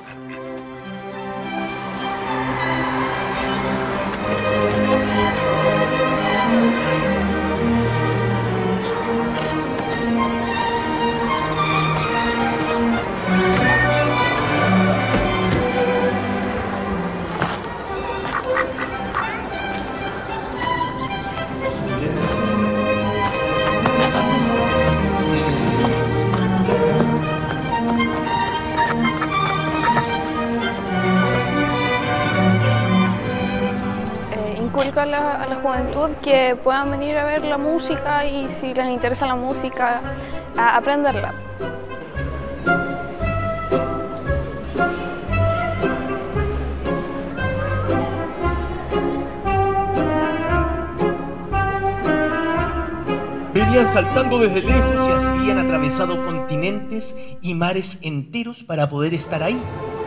Inculca a la juventud que puedan venir a ver la música y si les interesa la música, a aprenderla. Venían saltando desde lejos y así habían atravesado continentes y mares enteros para poder estar ahí.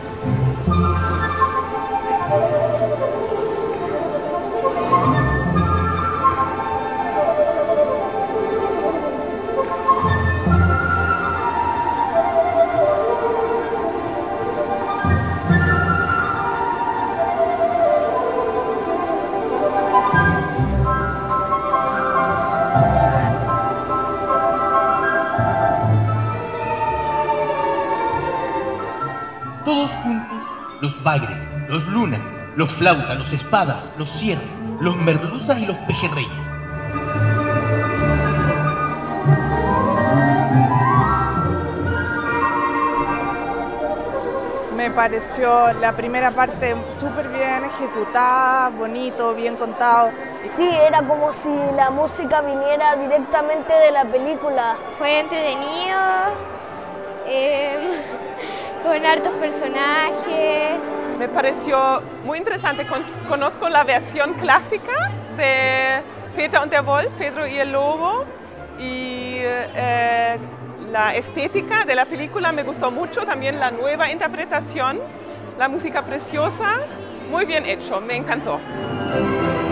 Todos juntos, los bagres, los lunas, los flautas, los espadas, los cierres, los merluzas y los pejerreyes. Me pareció la primera parte súper bien ejecutada, bonito, bien contado. Sí, era como si la música viniera directamente de la película. Fue entretenido, con hartos personajes. Me pareció muy interesante. Conozco la versión clásica de Peter und der Wolf, Pedro y el Lobo, y la estética de la película me gustó mucho, también la nueva interpretación, la música preciosa, muy bien hecho, me encantó.